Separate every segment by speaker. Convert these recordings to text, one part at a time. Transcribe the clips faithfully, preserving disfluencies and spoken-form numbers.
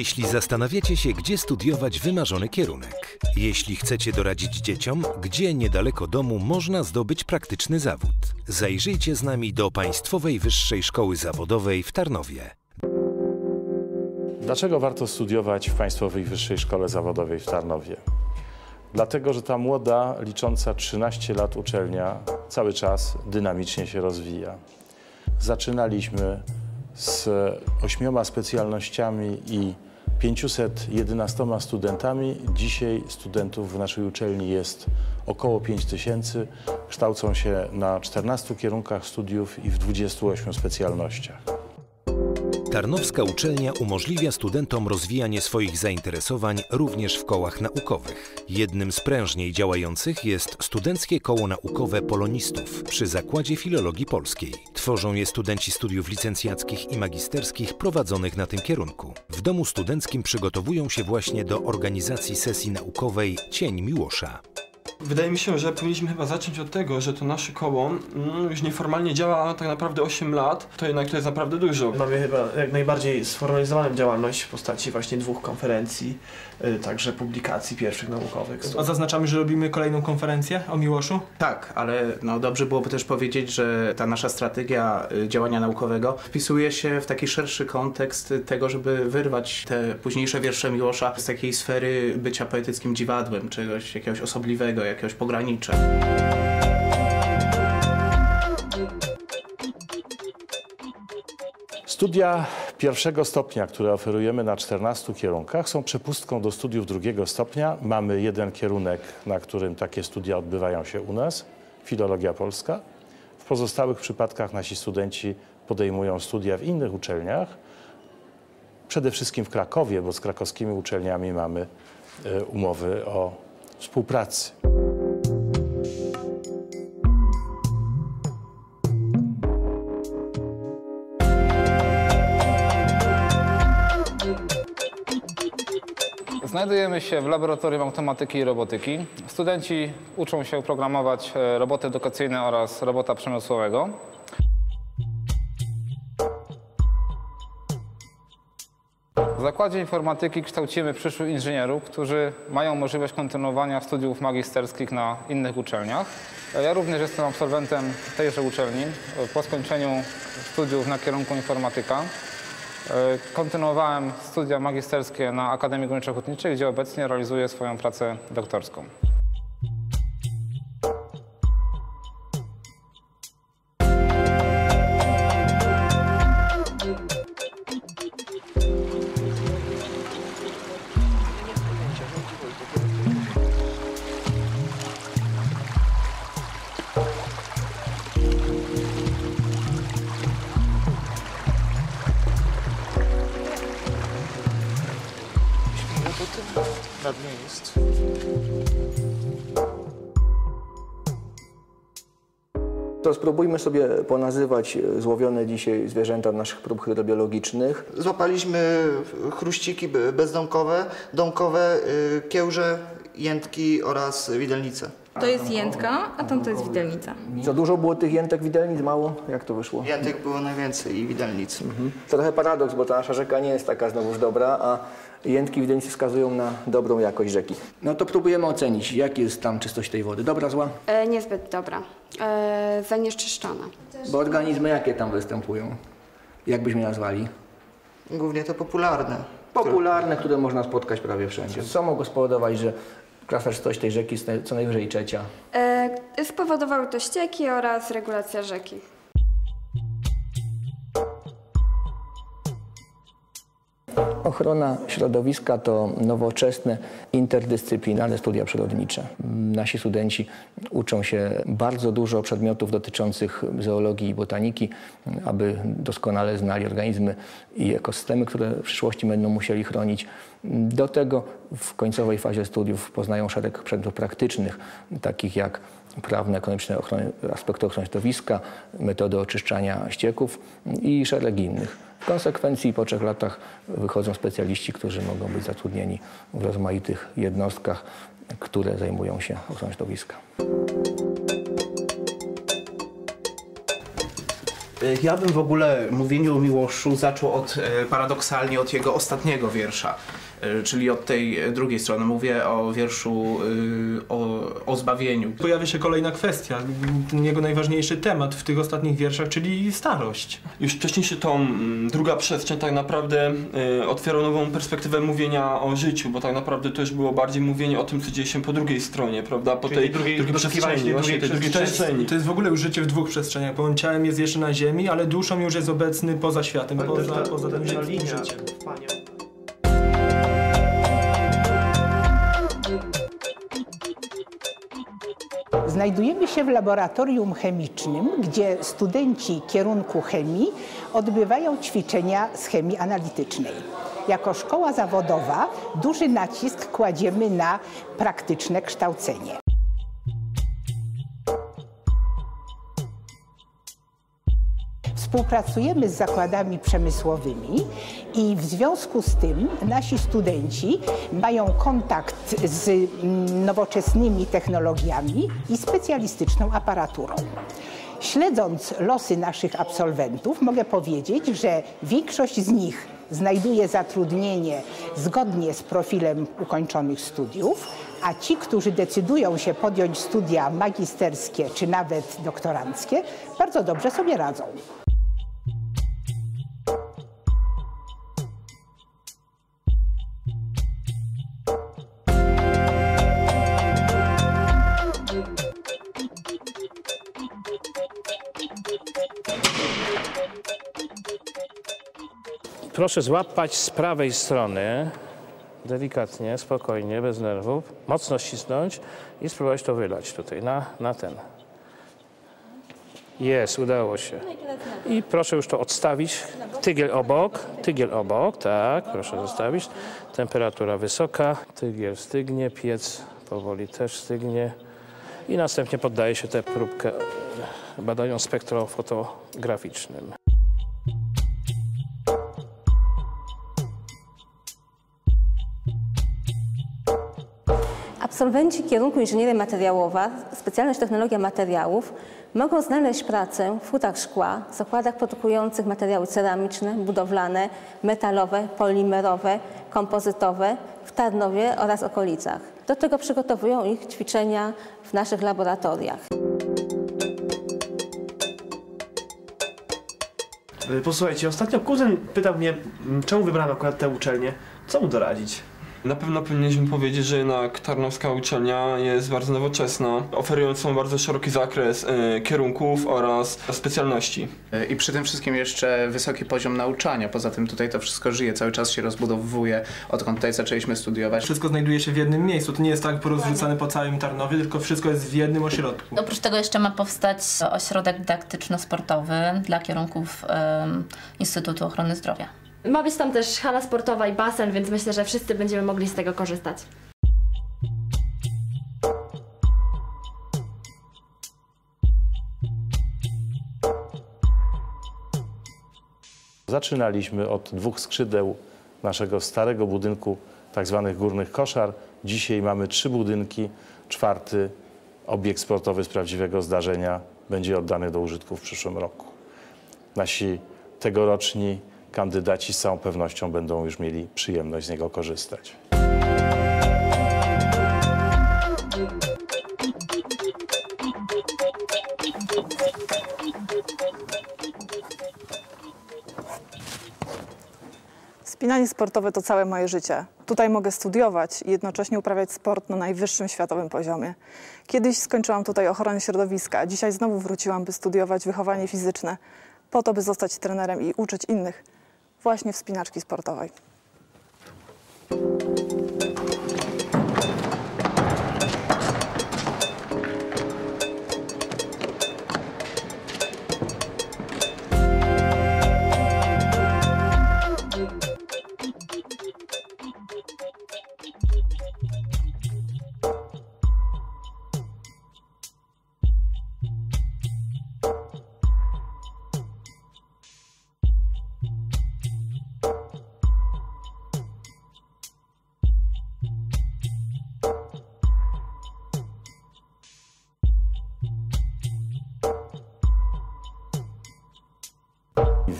Speaker 1: Jeśli zastanawiacie się, gdzie studiować wymarzony kierunek, jeśli chcecie doradzić dzieciom, gdzie niedaleko domu można zdobyć praktyczny zawód, zajrzyjcie z nami do Państwowej Wyższej Szkoły Zawodowej w Tarnowie.
Speaker 2: Dlaczego warto studiować w Państwowej Wyższej Szkole Zawodowej w Tarnowie? Dlatego, że ta młoda, licząca trzynaście lat uczelnia cały czas dynamicznie się rozwija. Zaczynaliśmy z ośmioma specjalnościami i pięciuset jedenastoma studentami. Dzisiaj studentów w naszej uczelni jest około pięć tysięcy. Kształcą się na czternastu kierunkach studiów i w dwudziestu ośmiu specjalnościach.
Speaker 1: Tarnowska uczelnia umożliwia studentom rozwijanie swoich zainteresowań również w kołach naukowych. Jednym z prężniej działających jest Studenckie Koło Naukowe Polonistów przy Zakładzie Filologii Polskiej. Tworzą je studenci studiów licencjackich i magisterskich prowadzonych na tym kierunku. W domu studenckim przygotowują się właśnie do organizacji sesji naukowej Cień Miłosza.
Speaker 3: Wydaje mi się, że powinniśmy chyba zacząć od tego, że to nasze koło mm, już nieformalnie działa tak naprawdę osiem lat, to jednak to jest naprawdę dużo.
Speaker 4: Mamy chyba jak najbardziej sformalizowaną działalność w postaci właśnie dwóch konferencji, yy, także publikacji pierwszych naukowych.
Speaker 5: A zaznaczamy, że robimy kolejną konferencję o Miłoszu?
Speaker 6: Tak, ale no dobrze byłoby też powiedzieć, że ta nasza strategia działania naukowego wpisuje się w taki szerszy kontekst tego, żeby wyrwać te późniejsze wiersze Miłosza z takiej sfery bycia poetyckim dziwadłem, czegoś jakiegoś osobliwego, jakiegoś pogranicza.
Speaker 2: Studia pierwszego stopnia, które oferujemy na czternastu kierunkach, są przepustką do studiów drugiego stopnia. Mamy jeden kierunek, na którym takie studia odbywają się u nas, Filologia Polska. W pozostałych przypadkach nasi studenci podejmują studia w innych uczelniach, przede wszystkim w Krakowie, bo z krakowskimi uczelniami mamy umowy o współpracy.
Speaker 7: Znajdujemy się w Laboratorium Automatyki i Robotyki. Studenci uczą się programować roboty edukacyjne oraz robota przemysłowego. W Zakładzie Informatyki kształcimy przyszłych inżynierów, którzy mają możliwość kontynuowania studiów magisterskich na innych uczelniach. Ja również jestem absolwentem tejże uczelni. Po skończeniu studiów na kierunku informatyka kontynuowałem studia magisterskie na Akademii Górniczo-Hutniczej, gdzie obecnie realizuję swoją pracę doktorską.
Speaker 4: Na dnie jest.
Speaker 8: To spróbujmy sobie ponazywać złowione dzisiaj zwierzęta naszych prób hydrobiologicznych.
Speaker 9: Złapaliśmy chruściki bezdomkowe, domkowe, kiełże, jętki oraz widelnice.
Speaker 10: To jest jętka, a tam to jest widelnica.
Speaker 8: Za dużo było tych jętek, widelnic? Mało? Jak to wyszło?
Speaker 9: Jętek było najwięcej i widelnic.
Speaker 8: Mhm. To trochę paradoks, bo ta nasza rzeka nie jest taka znowuż dobra, a jętki i widelnice wskazują na dobrą jakość rzeki. No to próbujemy ocenić, jak jest tam czystość tej wody. Dobra, zła?
Speaker 10: E, niezbyt dobra. E, zanieczyszczona.
Speaker 8: Bo organizmy jakie tam występują? Jak byśmy nazwali?
Speaker 9: Głównie to popularne.
Speaker 8: Popularne, które można spotkać prawie wszędzie. Co mogło spowodować, że klasa czystości tej rzeki jest co najwyżej trzecia?
Speaker 10: E, spowodowały to ścieki oraz regulacja rzeki.
Speaker 8: Ochrona środowiska to nowoczesne, interdyscyplinarne studia przyrodnicze. Nasi studenci uczą się bardzo dużo przedmiotów dotyczących zoologii i botaniki, aby doskonale znali organizmy i ekosystemy, które w przyszłości będą musieli chronić. Do tego w końcowej fazie studiów poznają szereg przedmiotów praktycznych, takich jak prawne, ekonomiczne ochrony, aspekty ochrony środowiska, metody oczyszczania ścieków i szereg innych. W konsekwencji po trzech latach wychodzą specjaliści, którzy mogą być zatrudnieni w rozmaitych jednostkach, które zajmują się ochroną środowiska.
Speaker 6: Ja bym w ogóle mówieniu o Miłoszu zaczął od, paradoksalnie od jego ostatniego wiersza, czyli od tej drugiej strony. Mówię o wierszu o, o zbawieniu.
Speaker 5: Pojawia się kolejna kwestia, ten jego najważniejszy temat w tych ostatnich wierszach, czyli starość.
Speaker 3: Już wcześniej się tą druga przestrzeń tak naprawdę y, otwiera nową perspektywę mówienia o życiu, bo tak naprawdę to już było bardziej mówienie o tym, co dzieje się po drugiej stronie, prawda? Po
Speaker 4: Czyli
Speaker 3: tej
Speaker 4: drugiej-
Speaker 3: drugiej przestrzeni, właśnie tej drugiej przestrzeni.
Speaker 5: To jest w ogóle już życie w dwóch przestrzeniach, bo on ciałem jest jeszcze na ziemi, ale duszą już jest obecny poza światem,
Speaker 4: Ale
Speaker 5: poza,
Speaker 4: też ta-
Speaker 5: poza
Speaker 4: ta-
Speaker 5: tym
Speaker 4: ta
Speaker 5: ziemskim
Speaker 4: linia
Speaker 5: życiem.
Speaker 4: trwania.
Speaker 11: Znajdujemy się w laboratorium chemicznym, gdzie studenci kierunku chemii odbywają ćwiczenia z chemii analitycznej. Jako szkoła zawodowa duży nacisk kładziemy na praktyczne kształcenie. Współpracujemy z zakładami przemysłowymi i w związku z tym nasi studenci mają kontakt z nowoczesnymi technologiami i specjalistyczną aparaturą. Śledząc losy naszych absolwentów, mogę powiedzieć, że większość z nich znajduje zatrudnienie zgodnie z profilem ukończonych studiów, a ci, którzy decydują się podjąć studia magisterskie czy nawet doktoranckie, bardzo dobrze sobie radzą.
Speaker 12: Proszę złapać z prawej strony, delikatnie, spokojnie, bez nerwów, mocno ścisnąć i spróbować to wylać tutaj, na, na ten. Jest, udało się. I proszę już to odstawić, tygiel obok, tygiel obok, tak, proszę zostawić. Temperatura wysoka, tygiel stygnie, piec powoli też stygnie i następnie poddaje się tę próbkę badaniom spektrofotograficznym.
Speaker 13: Absolwenci kierunku inżynieria materiałowa, specjalność technologia materiałów, mogą znaleźć pracę w hutach szkła, zakładach produkujących materiały ceramiczne, budowlane, metalowe, polimerowe, kompozytowe w Tarnowie oraz okolicach. Do tego przygotowują ich ćwiczenia w naszych laboratoriach.
Speaker 4: Posłuchajcie, ostatnio kuzyn pytał mnie, czemu wybrano akurat tę uczelnię. Co mu doradzić?
Speaker 3: Na pewno powinniśmy powiedzieć, że jednak Tarnowska uczelnia jest bardzo nowoczesna, oferującą bardzo szeroki zakres y, kierunków oraz specjalności.
Speaker 6: I przy tym wszystkim jeszcze wysoki poziom nauczania. Poza tym tutaj to wszystko żyje, cały czas się rozbudowuje, odkąd tutaj zaczęliśmy studiować.
Speaker 5: Wszystko znajduje się w jednym miejscu. To nie jest tak porozrzucane po całym Tarnowie, tylko wszystko jest w jednym ośrodku.
Speaker 14: Oprócz tego jeszcze ma powstać ośrodek dydaktyczno-sportowy dla kierunków um, Instytutu Ochrony Zdrowia.
Speaker 15: Ma być tam też hala sportowa i basen, więc myślę, że wszyscy będziemy mogli z tego korzystać.
Speaker 2: Zaczynaliśmy od dwóch skrzydeł naszego starego budynku, tak zwanych górnych koszar. Dzisiaj mamy trzy budynki. Czwarty obiekt sportowy z prawdziwego zdarzenia będzie oddany do użytku w przyszłym roku. Nasi tegoroczni kandydaci z całą pewnością będą już mieli przyjemność z niego korzystać.
Speaker 16: Wspinanie sportowe to całe moje życie. Tutaj mogę studiować i jednocześnie uprawiać sport na najwyższym światowym poziomie. Kiedyś skończyłam tutaj ochronę środowiska, a dzisiaj znowu wróciłam, by studiować wychowanie fizyczne, po to, by zostać trenerem i uczyć innych właśnie wspinaczki sportowej.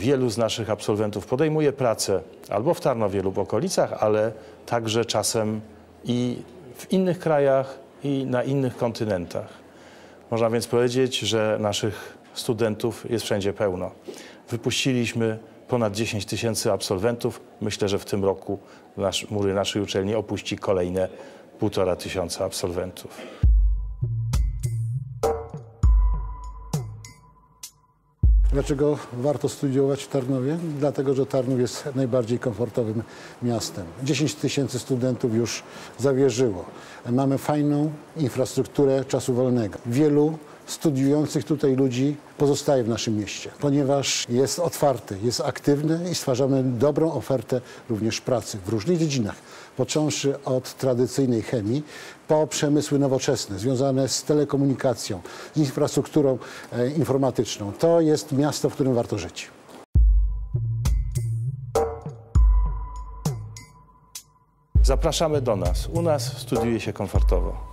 Speaker 2: wielu z naszych absolwentów podejmuje pracę albo w Tarnowie lub okolicach, ale także czasem i w innych krajach i na innych kontynentach. Można więc powiedzieć, że naszych studentów jest wszędzie pełno. Wypuściliśmy ponad dziesięć tysięcy absolwentów. Myślę, że w tym roku nasz, mury naszej uczelni opuści kolejne półtora tysiąca absolwentów.
Speaker 17: Dlaczego warto studiować w Tarnowie? Dlatego, że Tarnów jest najbardziej komfortowym miastem. dziesięć tysięcy studentów już zawierzyło. Mamy fajną infrastrukturę czasu wolnego. Wielu studiujących tutaj ludzi pozostaje w naszym mieście, ponieważ jest otwarty, jest aktywny i stwarzamy dobrą ofertę również pracy w różnych dziedzinach, począwszy od tradycyjnej chemii, po przemysły nowoczesne, związane z telekomunikacją, z infrastrukturą e, informatyczną. To jest miasto, w którym warto żyć.
Speaker 2: Zapraszamy do nas. U nas studiuje się komfortowo.